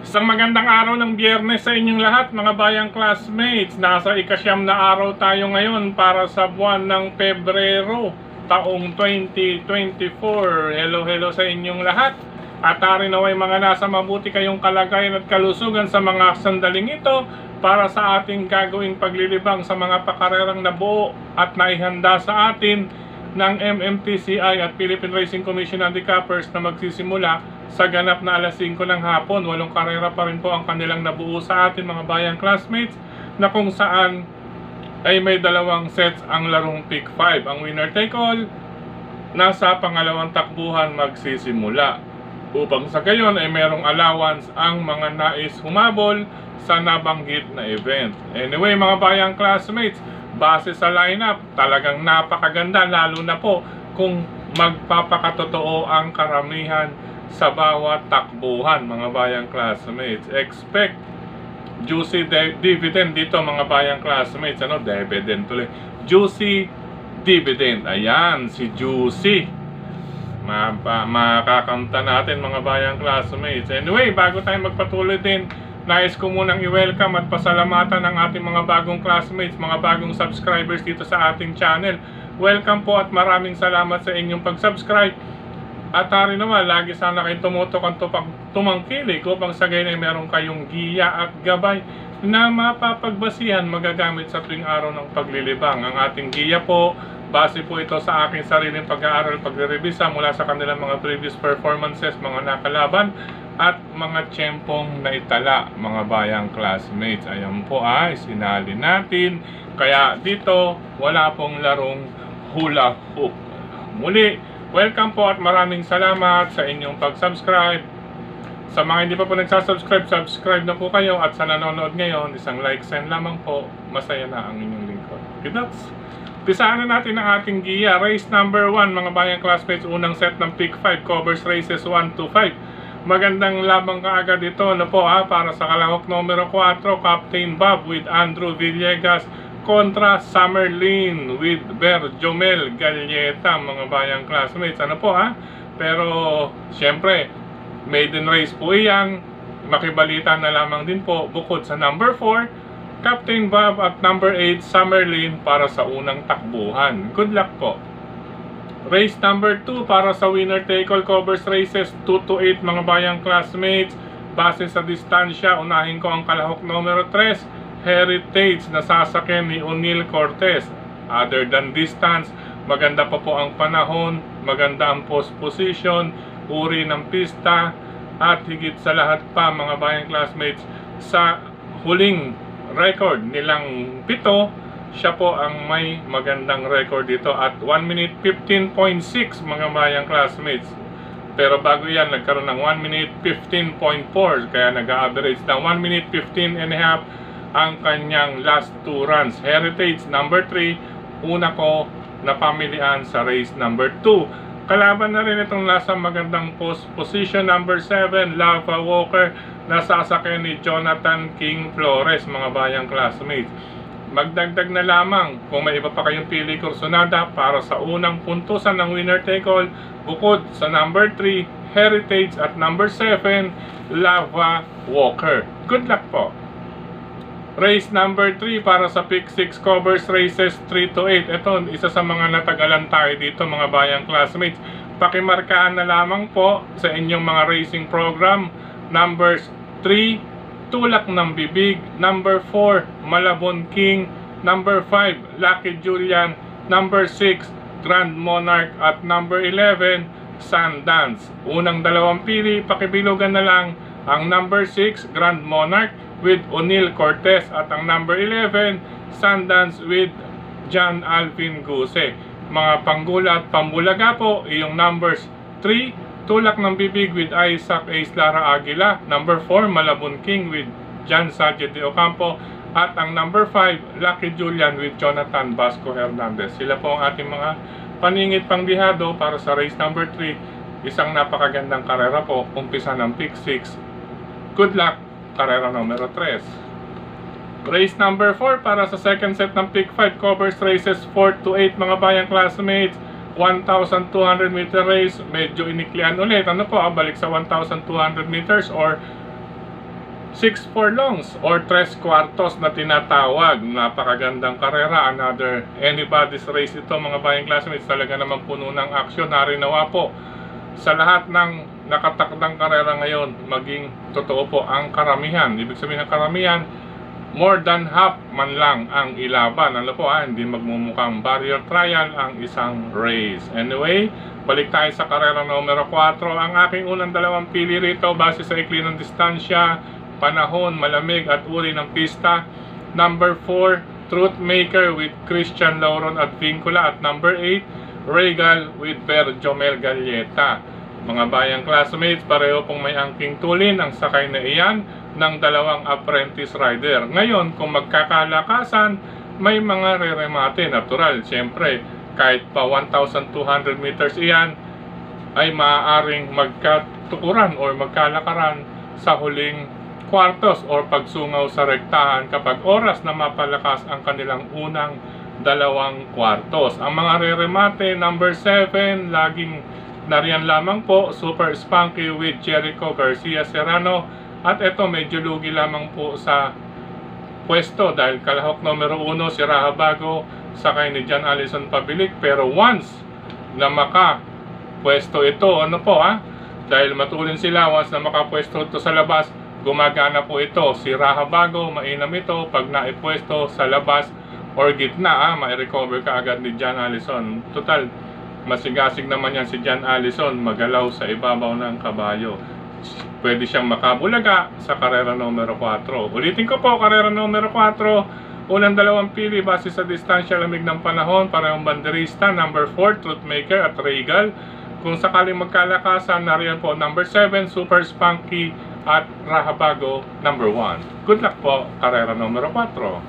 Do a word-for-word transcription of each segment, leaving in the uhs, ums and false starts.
Isang magandang araw ng Biyernes sa inyong lahat, mga bayang classmates. Nasa ikasyam na araw tayo ngayon para sa buwan ng Pebrero, taong twenty twenty-four. Hello, hello sa inyong lahat. At ari naway mga nasa mabuti kayong kalagayan at kalusugan sa mga sandaling ito para sa ating gagawing paglilibang sa mga pakarerang nabuo at naihanda sa atin ng M M T C I at Philippine Racing Commission Handicappers na magsisimula sa ganap na alas singko ng hapon. Walong karera pa rin po ang kanilang nabuo sa atin, mga bayang classmates, na kung saan ay may dalawang sets ang larong pick five. Ang winner take all nasa pangalawang takbuhan magsisimula. Upang sa gayon ay merong allowance ang mga nais humabol sa nabanggit na event. Anyway, mga bayang classmates, base sa lineup, talagang napakaganda, lalo na po kung magpapakatotoo ang karamihan sa bawat takbuhan, mga bayang classmates. Expect juicy dividend dito, mga bayang classmates. Ano? Dividend tuloy. Juicy dividend. Ayan, si Juicy. Makakanta natin, mga bayang classmates. Anyway, bago tayo magpatuloy din, nais ko munang i-welcome at pasalamatan ang ating mga bagong classmates, mga bagong subscribers dito sa ating channel. Welcome po at maraming salamat sa inyong pag-subscribe. At hari naman, lagi sana kayong tumutok ang tumangkilik upang sa gayon ay meron kayong giya at gabay na mapapagbasihan magagamit sa tuwing araw ng paglilibang. Ang ating giya po, base po ito sa aking sariling pag-aaral, pagre-revisa mula sa kanilang mga previous performances, mga nakalaban at mga tiyempong naitala, mga bayang classmates. Ayan po ay sinali natin. Kaya dito, wala pong larong hula hoop. Muli, welcome po at maraming salamat sa inyong pag-subscribe. Sa mga hindi pa po nagsasubscribe, subscribe na po kayo. At sa nanonood ngayon, isang like send lamang po. Masaya na ang inyong lingkod. Good luck! Pisaan na natin ang ating giya. Race number one, mga bayang classmates. Unang set ng pick five, covers races one to five. Magandang labang kaagad ito na po ha, para sa kalahok numero four, Captain Bob with Andrew Villegas kontra Summerlin with Berjomel Galleta, mga bayang classmates. Ano po ha? Pero syempre, maiden race po iyan. Makibalita na lamang din po bukod sa number four, Captain Bob, at number eight, Summerlin para sa unang takbuhan. Good luck po. Race number two para sa winner take all, covers races two to eight, mga bayang classmates. Base sa distansya, unahin ko ang kalahok numero three, Heritage, na sasakyan ni O'Neil Cortez. Other than distance, maganda pa po ang panahon, maganda ang post position, uri ng pista, at higit sa lahat pa, mga bayang classmates, sa huling record nilang pito, siya po ang may magandang record dito at one minute fifteen point six, mga bayang classmates. Pero bago yan, nagkaroon ng one minute fifteen point four, kaya nag-average ng one minute fifteen and a half ang kanyang last two runs. Heritage number three, una ko na pamilihan sa race number two. Kalaban na rin itong nasa magandang post position, number seven, Lava Walker, na sasakyan ni Jonathan King Flores, mga bayang classmates. Magdagdag na lamang kung may iba pa kayong pili kursonada para sa unang puntusan ng winner take all, bukod sa number three, Heritage, at number seven, Lava Walker. Good luck po. Race number three para sa pick six, covers races three to eight. Ito, isa sa mga natagalan tayo dito, mga bayang classmates. Pakimarkahan na lamang po sa inyong mga racing program. Numbers three, Tulak ng Bibig. Number four, Malabon King. Number five, Lucky Julian. Number six, Grand Monarch. At number eleven, Sundance. Unang dalawang pili, pakibilugan na lang ang number six, Grand Monarch with O'Neil Cortez, at ang number eleven, Sundance with John Alvin Guse. Mga panggula at pambulaga po, iyong numbers three, Tulak ng Bibig with Isaac Ace Lara Aguila. Number four, Malabon King with John Sanchez de Ocampo. At ang number five, Lucky Julian with Jonathan Vasco Hernandez. Sila po ang ating mga paningit pangbihado para sa race number three. Isang napakagandang karera po. Umpisa ng pick six. Good luck, karera numero three. Race number four para sa second set ng pick five, covers races four to eight, mga bayang classmates. one thousand two hundred meter race, medyo iniklian ulit. Ano po, ah, balik sa one thousand two hundred meters or six furlongs or tres cuartos na tinatawag. Napakagandang karera. Another anybody's race ito mga bayang classmates. Talaga naman puno ng aksyon. Narinawa po sa lahat ng nakatakdang karera ngayon, maging totoo po ang karamihan. Ibig sabihin ng karamihan, more than half man lang ang ilaban. Ano po ah, hindi magmumukhang barrier trial ang isang race. Anyway, balik tayo sa karera numero four. Ang aking unang dalawang pili rito base sa ikli ng distansya, panahon, malamig at uri ng pista. Number four, Truthmaker with Christian Lauron at Vincula. At number eight, Regal with Per Jomel Galleta. Mga bayang classmates, pareho pong may angking tulin ang sakay na iyan ng dalawang apprentice rider. Ngayon, kung magkakalakasan, may mga reremate. Natural, siyempre, kahit pa one thousand two hundred meters iyan, ay maaaring magkatukuran o magkalakaran sa huling kwartos o pagsungaw sa rektahan kapag oras na mapalakas ang kanilang unang dalawang kwartos. Ang mga reremate, number seven, laging nariyan lamang po, Super Spunky with Jericho Garcia Serrano. At ito, medyo lugi lamang po sa pwesto dahil kalahok numero uno si Rahabago sakay ni John Allison Pabilik. Pero once na maka pwesto ito, ano po ah, dahil matulin sila, once na makapwesto ito sa labas, gumagana po ito. Si Rahabago, mainam ito pag naipwesto sa labas or gitna, ah, mai-recover ka agad ni John Allison. Total, masigasig naman yan si John Allison, magalaw sa ibabaw ng kabayo. Pwede siyang makabulaga sa karera numero four. Ulitin ko po, karera numero four, unang dalawang pili base sa distansya, lamig ng panahon, parehong banderista. Number four, Truthmaker at Regal. Kung sakaling magkalakasan, nariyan po number seven, Super Spunky at Rahabago number one. Good luck po, karera numero four.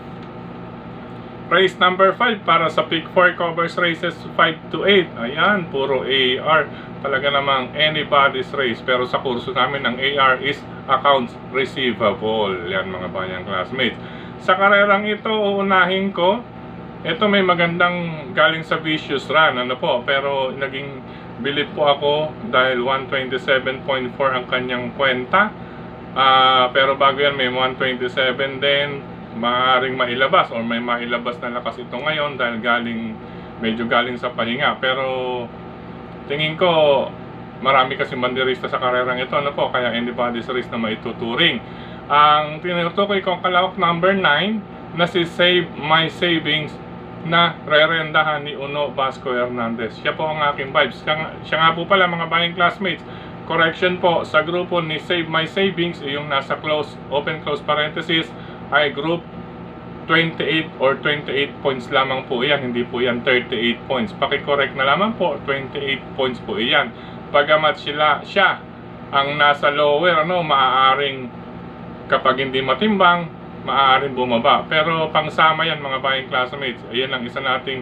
Race number five para sa Pick four covers races five to eight. Ayan, puro A R. Talaga namang anybody's race. Pero sa kurso namin ng A R is accounts receivable. Yan mga bayang classmates. Sa karerang ito, uunahin ko. Ito may magandang galing sa Vicious Run. Ano po? Pero naging bilib po ako dahil one twenty-seven point four ang kanyang kwenta. Uh, pero bago yan may one twenty-seven din. Maaaring mailabas or may mailabas na lakas ito ngayon dahil galing medyo galing sa pahinga. Pero tingin ko marami kasi banderista sa karerang ito, ano po, kaya anybody's race na maituturing. Ang tinutukoy kong kalahok number nine na si Save My Savings na rerendahan ni Uno Vasco Hernandez. Siya po ang aking vibes. Siya, siya nga po pala mga bayang classmates. Correction po, sa grupo ni Save My Savings, yung nasa close, open close parenthesis, ay group twenty-eight or twenty-eight points lamang po yan, hindi po yan thirty-eight points. Paki-correct na lamang po, twenty-eight points po yan. Pagamat sila, siya ang nasa lower, ano, maaaring kapag hindi matimbang, maaaring bumaba. Pero pangsama yan mga bayang classmates. Ayan ang isa nating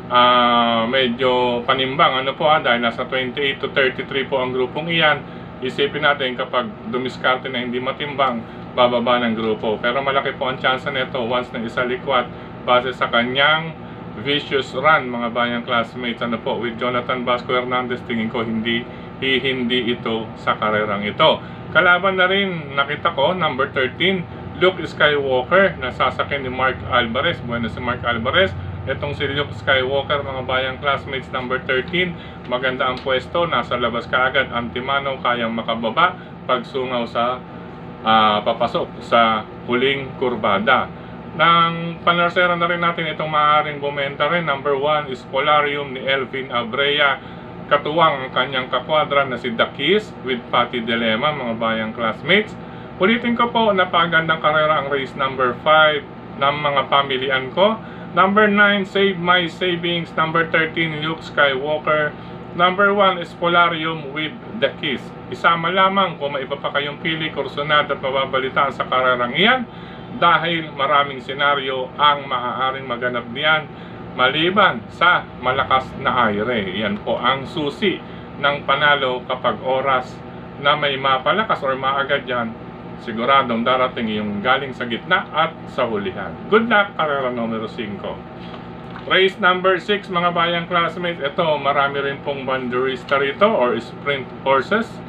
uh, medyo panimbang, ano po ah, dahil nasa twenty-eight to thirty-three po ang grupong iyan. Isipin natin kapag dumiskarte na hindi matimbang, bababa ng grupo. Pero malaki po ang chance nito once na isalikwat base sa kanyang Vicious Run mga bayang classmates. Ano po, with Jonathan Vasco Hernandez, tingin ko hindi hindi ito sa karerang ito. Kalaban na rin nakita ko number thirteen, Luke Skywalker, nasasakyan ni Mark Alvarez. Bueno si Mark Alvarez. Itong si Luke Skywalker mga bayang classmates, number thirteen, maganda ang pwesto, nasa labas kaagad, antimano, kayang makababa pagsungaw sa Uh, papasok sa huling kurbada. Nang panarsera na rin natin itong maaaring bumenta rin. Number one is Polarium ni Elvin Abrea. Katuwang ang kanyang kakwadra na si Dakis with Patty Dilema mga bayang classmates. Ulitin ko po, napagandang karera ang race number five ng mga pamilian ko. Number nine, Save My Savings. Number thirteen, Luke Skywalker. Number one is Polarium with the Kiss. Isama lamang kung may iba pa kayong pili, kursunad at mababalitaan sa karerang iyan dahil maraming senaryo ang maaaring maganap niyan maliban sa malakas na aire. Yan po ang susi ng panalo kapag oras na may mapalakas or maagad yan, siguradong darating yung galing sa gitna at sa hulihan. Good luck, karera numero five. Race number six mga bayang classmates, ito marami rin pong banderista rito or sprint horses.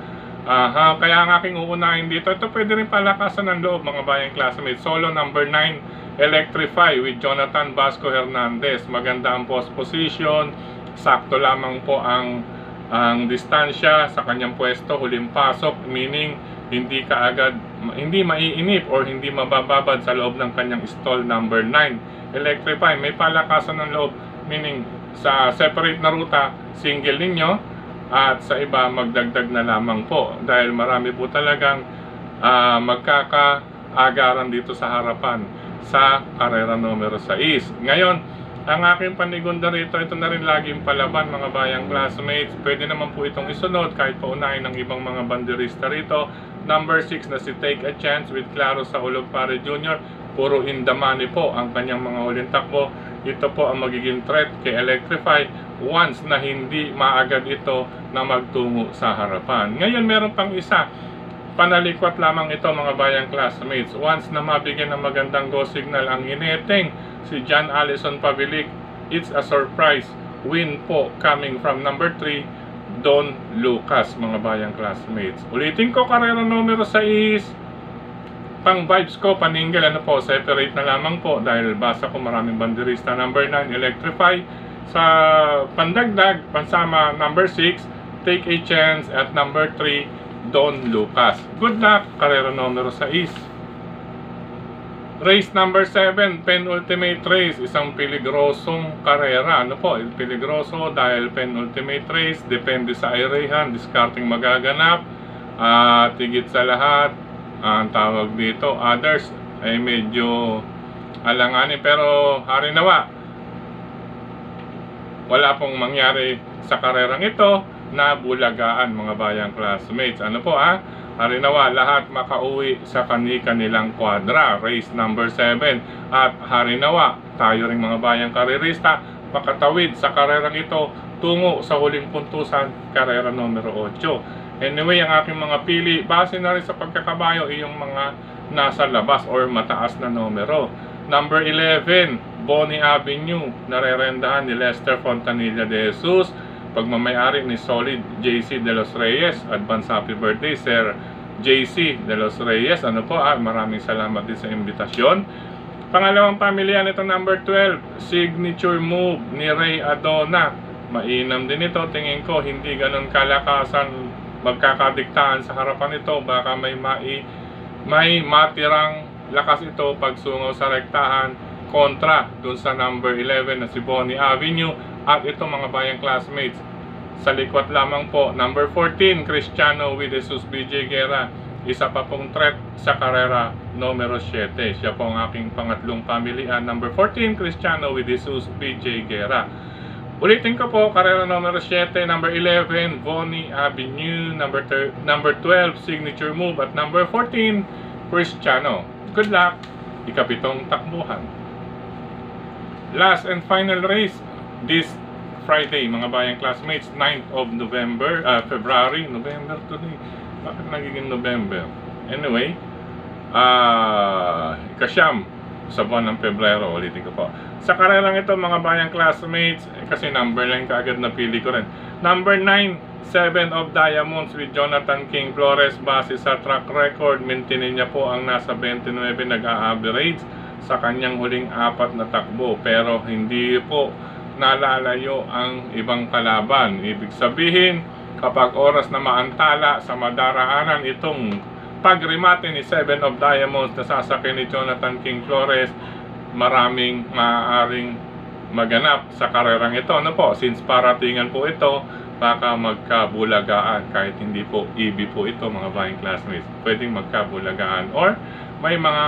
Aha, kaya ang aking uunahin dito, ito pwede rin palakasan ng loob mga bayang classmates. Solo number nine, Electrify with Jonathan Vasco Hernandez. Maganda ang post position, sakto lamang po ang ang distansya sa kanyang pwesto, huling pasok, meaning hindi kaagad, hindi maiinip or hindi mabababad sa loob ng kanyang stall number nine. Electrify, may palakasan ng loob, meaning sa separate na ruta, single ninyo, at sa iba magdagdag na lamang po dahil marami po talagang uh, magkakaagaran dito sa harapan sa karera numero six. Ngayon, ang aking panigunda rito, ito na rin laging palaban mga bayang classmates. Pwede naman po itong isunod kahit paunahin ng ibang mga banderista rito. Number six na si Take a Chance with Claro sa Ologpare Junior Puro in the money po ang kanyang mga huling takbo. Ito po ang magiging threat kay Electrify once na hindi maagad ito na magtungo sa harapan. Ngayon meron pang isa, panalikwat lamang ito mga bayang classmates. Once na mabigyan ng magandang go signal ang hineteng si John Allison Pavilic, it's a surprise win po coming from number three, Don Lucas mga bayang classmates. Ulitin ko, karera numero six, pang vibes ko, paninggal, ano po, separate na lamang po dahil basa ko maraming banderista. Number nine, Electrify. Sa pandagdag, pansama number six, Take a Chance, at number three, Don Lucas. Good luck, karera numero six. Race number seven, penultimate race, isang peligrosong karera. Ano po, peligroso dahil penultimate race, depende sa airehan, discarding magaganap, at uh, higit sa lahat, ang tawag dito, others ay medyo alanganin, pero hari nawa wala pong mangyari sa karerang ito na bulagaan mga bayang classmates. Ano po ah, hari nawa lahat makauwi sa kani-kanilang kwadra. Race number seven, at hari nawa tayo ring mga bayang karerista makatawid sa karerang ito tungo sa huling puntusan, karera numero eight. Anyway, ang aking mga pili, base na rin sa pagkakabayo, iyong mga nasa labas or mataas na numero. Number eleven, Bonnie Avenue, narerendahan ni Lester Fontanilla de Jesus, pagmamayari ni Solid J C de los Reyes. Advance happy birthday, Sir J C de los Reyes. Ano po, ah, maraming salamat din sa imbitasyon. Pangalawang pamilya nito, number twelve, Signature Move ni Ray Adona. Mainam din ito, tingin ko hindi ganun kalakasan magkakadiktaan sa harapan ito. Baka may mai, may matirang lakas ito pagsungaw sa rektahan kontra dun sa number eleven na si Bonnie Avenue. At ito mga bayang classmates, sa likwat lamang po, number fourteen, Cristiano with Jesus B J Guerra, isa pa pong threat sa karera numero seven. Siya po ang aking pangatlong pamilihan, number fourteen, Cristiano with Jesus B J Guerra. Ulitin ko po, karera numero seven, number eleven, Bonnie Avenue, number, number twelve, Signature Move, at number fourteen, Cristiano. Good luck, ikapitong takbuhan. Last and final race this Friday mga bayang classmates, ninth of November, uh, February, November today, bakit nagiging November? Anyway, uh, ikasyam sa buwan ng Pebrero, ulitin ko po. Sa karerang ito mga bayang classmates, eh, kasi number line kaagad napili ko rin. Number nine, seven of Diamonds with Jonathan King Flores. Base sa track record, maintain niya po ang nasa twenty-nine nag-a-average sa kanyang huling apat na takbo, pero hindi po nalalayo ang ibang kalaban. Ibig sabihin, kapag oras na maantala sa madaraanan itong pagrimate ni seven of Diamonds na sasakyan ni Jonathan King Flores, maraming maaaring maganap sa karerang ito. Ano po, since paratingan po ito, baka magkabulagaan. Kahit hindi po E B po ito mga bayang classmates, pwedeng magkabulagaan or may mga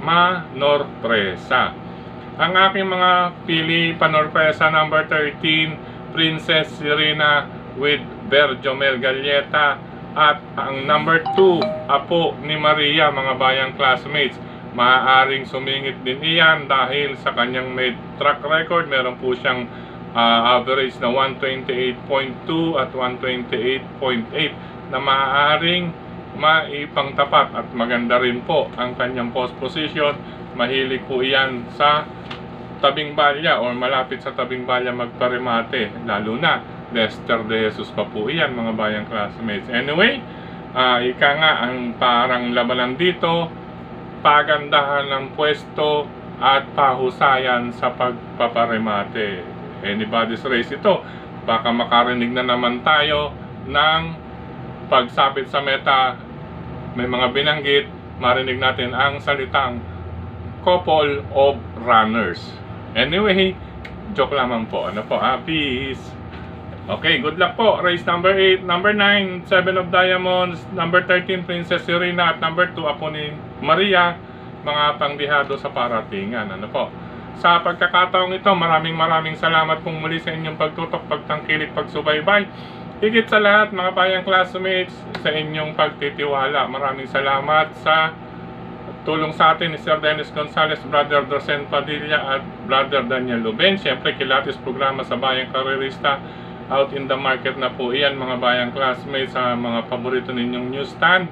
manorpresa. Ang aking mga pili panorpresa, number thirteen, Princess Serena with Berjomel Galleta, at ang number two, Apo ni Maria mga bayang classmates. Maaaring sumingit din iyan dahil sa kanyang may track record, meron po siyang uh, average na one twenty-eight point two at one twenty-eight point eight na maaaring maipangtapat, at maganda rin po ang kanyang post position. Mahilig po iyan sa tabing balya or malapit sa tabing balya magparimate, lalo na Lester de Jesus pa po iyan mga bayang classmates. Anyway, Ah, ika nga, ang parang labanan dito, pagandahan ng pwesto at pahusayan sa pagpaparemate. Anybody's race ito. Baka makarinig na naman tayo ng pagsapit sa meta, may mga binanggit, marinig natin ang salitang couple of runners. Anyway, joke lamang po. Ano po, ah, peace. Okay, good luck po. Race number eight, number nine, seven of diamonds, number thirteen, Princess Serena, at number two, Apo ni Maria, mga pangbihado sa paratingan. Ano po? Sa pagkakataong ito, maraming maraming salamat pong muli sa inyong pagtutok, pagtangkilik, pagsubaybay. Higit sa lahat, mga bayang classmates, sa inyong pagtitiwala. Maraming salamat sa tulong sa atin ni Sir Dennis Gonzales, Brother Dorsen Padilla, at Brother Daniel Luben. Siyempre, kilatis programa sa Bayang Karerista. Out in the market na po iyan, mga bayang classmates, sa mga paborito ninyong newsstand.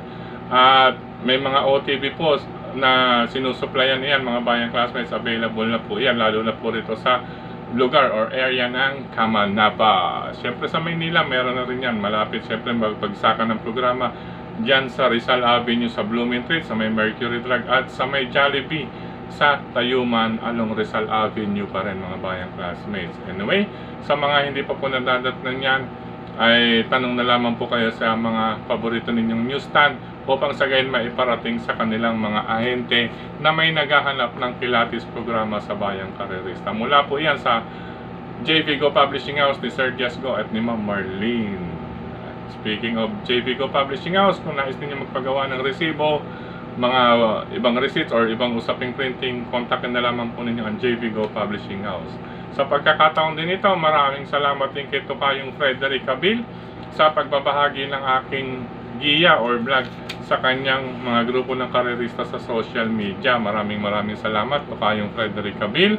At may mga O T V po na sinusuplayan iyan, mga bayang classmates, available na po iyan, lalo na po rito sa lugar or area ng Kamanaba. Siyempre sa Maynila, meron na rin yan, malapit siyempre magpagsakan ng programa dyan sa Rizal Avenue sa Blooming Street, sa may Mercury Drug, at sa may Jollibee sa Tayuman along Rizal Avenue pa rin, mga bayang classmates. Anyway, sa mga hindi pa po nadadatnan yan, ay tanong na lamang po kayo sa mga paborito ninyong newsstand upang sa gayon maiparating sa kanilang mga ahente na may naghahanap ng kilatis programa sa Bayang Karerista. Mula po yan sa J V Go Publishing House ni Sir Jess Go at ni Ma'am Marlene. Speaking of J V Go Publishing House, kung nais ninyo magpagawa ng resibo, mga uh, ibang receipts or ibang usaping printing, kontakin na lamang po ninyo ang J V Go Publishing House. Sa pagkakataon din ito, maraming salamat din kay Tokayong Frederick Cabil sa pagbabahagi ng aking giya or vlog sa kanyang mga grupo ng karerista sa social media. Maraming maraming salamat, Tokayong Frederick Cabil.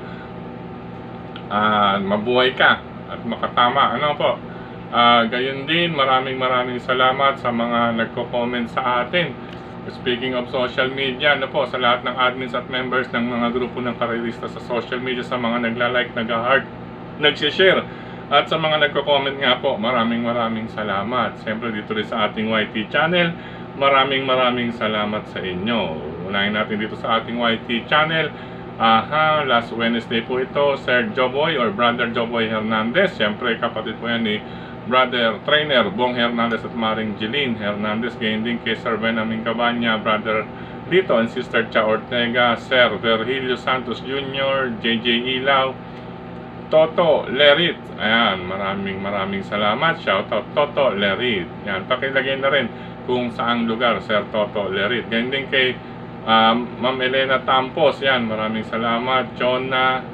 Uh, mabuhay ka at makatama. Ano po? Uh, gayon din, maraming maraming salamat sa mga nagko-comment sa atin. Speaking of social media, ano po, sa lahat ng admins at members ng mga grupo ng karerista sa social media, sa mga nagla-like, nag-heart, nag-share, at sa mga nagko-comment nga po, maraming maraming salamat. Siyempre dito rin sa ating Y T channel, maraming maraming salamat sa inyo. Unahin natin dito sa ating Y T channel. Aha, last Wednesday po ito, Sir Joboy or Brother Joboy Hernandez. Siyempre kapatid po yan ni Brother Trainer Bong Hernandez at Maring Jeline Hernandez. Gayon din kay Sir Benjamin Cabanya, Brother Lito and Sister Cha Ortega, Sir Virgilio Santos Junior, J J Ilaw, Toto Lerit. Ayan, maraming maraming salamat. Shoutout Toto Lerit. Ayan, pakilagay na rin kung saang lugar, Sir Toto Lerit. Gayon din kay um, Ma'am Elena Tampos. Ayan, maraming salamat. Jonah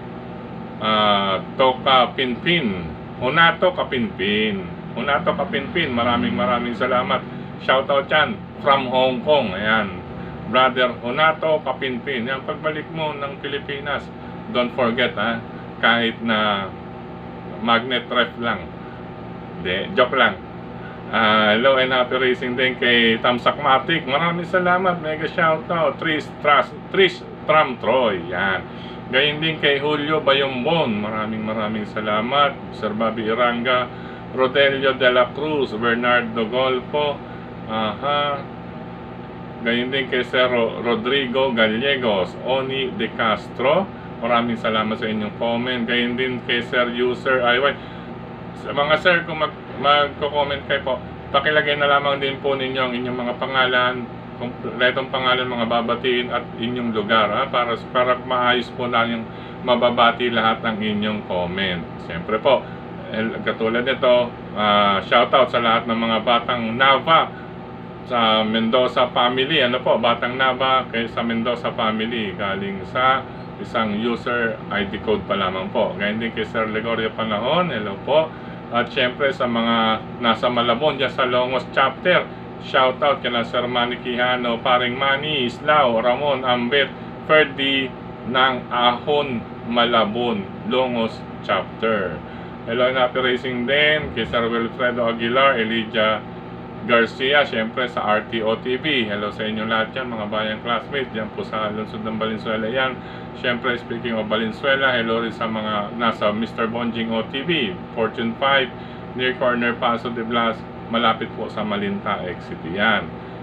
uh, Toka Pinpin, Hunato Kapinpin. Hunato Kapinpin, maraming maraming salamat. Shoutout yan from Hong Kong. Ayan, Brother Hunato Kapinpin. Yan, pagbalik mo ng Pilipinas, don't forget ha, kahit na magnet ref lang. Hindi, joke lang. Uh, hello and happy racing din kay Tamsakmatic. Maraming salamat, mega shoutout. Trish, Trish, Trish Tram Troy. Yan. Gayon din kay Julio Bayombon, maraming maraming salamat. Sir Bobby Iranga, Rodelio de la Cruz, Bernardo Golfo, aha. Gayon din kay Sir Rodrigo Gallegos, Oni De Castro, maraming salamat sa inyong comment. Gayon din kay Sir User I Y. Sa mga sir, kung mag magko-comment kayo po, pakilagay na lamang din po ninyo ang inyong mga pangalan, kompletong pangalan, mga babatiin at inyong lugar, ha? Para, para maayos po na yung mababati lahat ng inyong comment. Siyempre po, katulad nito, uh, shoutout sa lahat ng mga batang Nava sa Mendoza family. Ano po, batang Nava kay sa Mendoza family, galing sa isang user I D code pa lamang po. Ngayon din kay Sir Legorio Panahon, hello po. At syempre sa mga nasa Malabon dyan sa Longos chapter, shoutout kina Sir Manny Quijano, Paring Manny, Islao, Ramon, Ambet, Ferdi ng Ahon, Malabon, Longos chapter. Hello and happy racing din kay Sir Wilfredo Aguilar, Elijah Garcia, syempre sa R T O T V. Hello sa inyo lahat yan, mga bayang classmates dyan po sa lungsod ng Valenzuela yan. Syempre speaking of Valenzuela, hello rin sa mga nasa Mister Bonjing O T V, Fortune five, near corner Paso de Blas, malapit po sa Malinta Exit yan.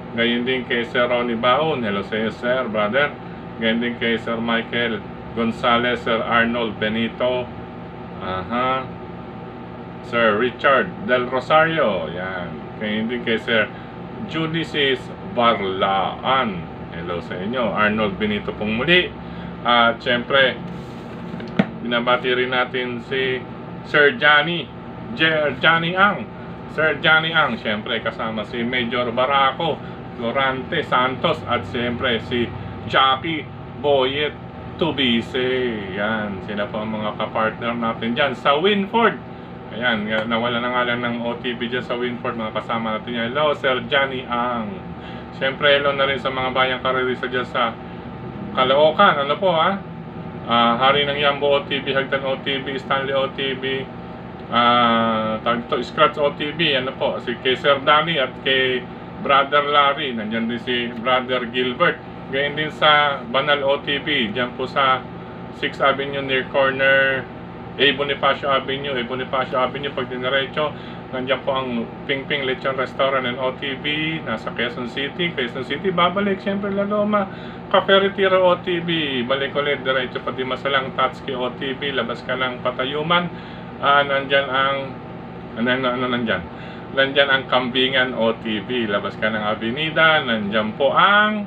Gayon din kay Sir Ronnie Baon. Hello sa iyo, Sir, brother. Gayon din kay Sir Michael Gonzalez, Sir Arnold Benito. Aha. Sir Richard Del Rosario. Yan. Gayon din kay Sir Judicis Barlaan. Hello sa inyo. Arnold Benito pong muli. At syempre, binabati rin natin si Sir Johnny Jer Johnny Ang. Sir Johnny Ang, syempre kasama si Major Baraco, Florante Santos, at syempre si Jackie Boyet Tubise. Yan, sila po ang mga kapartner natin dyan sa Winford. Ayan, nawala na nga lang ng O T P dyan sa Winford, mga kasama natin yan. Hello, Sir Johnny Ang. Syempre, hello na rin sa mga bayang karerisa dyan sa Caloocan. Ano po ha? Uh, Hari ng Yambo O T V, Hagdan O T V, Stanley O T V, uh, tawag ito, Scratch O T V. Ano po, si kay Sir Danny at kay Brother Larry. Nandyan din si Brother Gilbert. Ganyan din sa Banal O T V, dyan po sa sixth Avenue near corner A. Bonifacio Avenue, A. Bonifacio Avenue, pag diniretso, nandiyan po ang Ping Ping Lechon Restaurant and O T V, nasa Quezon City. Quezon City, babalik siyempre La Loma, Cafe Retiro O T V, balik ulit, diretso pati Masalang Tatsuki O T V, labas ka ng Patayuman. Uh, nandyan ang, ano, ano, ano nandyan? Nandyan ang Kambingan O T V, labas ka ng Avenida, nandyan po ang,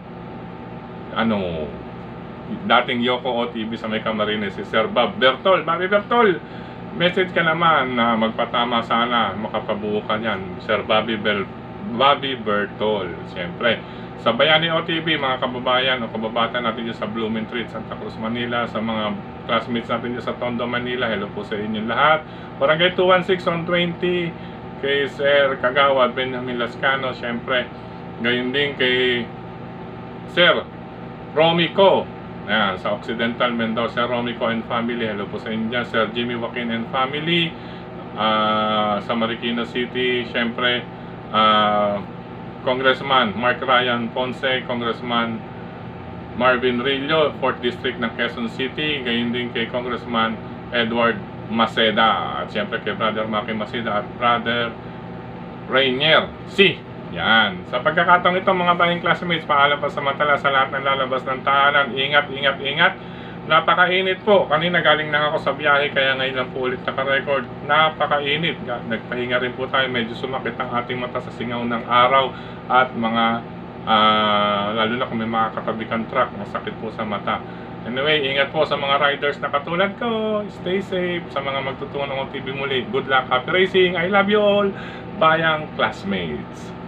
ano, dating Yoko O T V sa may Camarines, si Sir Bob Bertol. Bobby Bertol, message ka naman na magpatama sana, makapabuo ka yan, Sir Bobby Bel Bobby Bertol. Siyempre, sa Bayani O T V, mga kababayan o kababata natin dyan sa Blumentritt, Santa Cruz, Manila, sa mga classmates natin dyan sa Tondo, Manila, hello po sa inyong lahat. Barangay two one six on twenty, kay Sir Kagawad Benjamin Lascano, siyempre, gayon din kay Sir Romico. Ayan, sa Occidental Mendoza, Romico and family, hello po sa inyo. Sir Jimmy Joaquin and family, uh, sa Marikina City, syempre, uh, Congressman Mark Ryan Ponce, Congressman Marvin Rillo, fourth District ng Quezon City, gayon din kay Congressman Edward Maceda, at syempre kay Brother Maki Maceda at Brother Rainier C. Yan. Sa pagkakataong ito, mga bayang classmates, paalam pa samantala sa lahat ng lalabas ng tahanan. Ingat, ingat, ingat. Napakainit po. Kanina galing na ako sa biyahe, kaya ngayon lang po ulit naka-record. Napakainit. Nagpahinga rin po tayo. Medyo sumakit ang ating mata sa singaw ng araw. At mga, uh, lalo na kung may mga katabikan truck, masakit po sa mata. Anyway, ingat po sa mga riders na katulad ko. Stay safe. Sa mga magtutunan ng O T V muli, good luck, happy racing. I love you all, bayang classmates.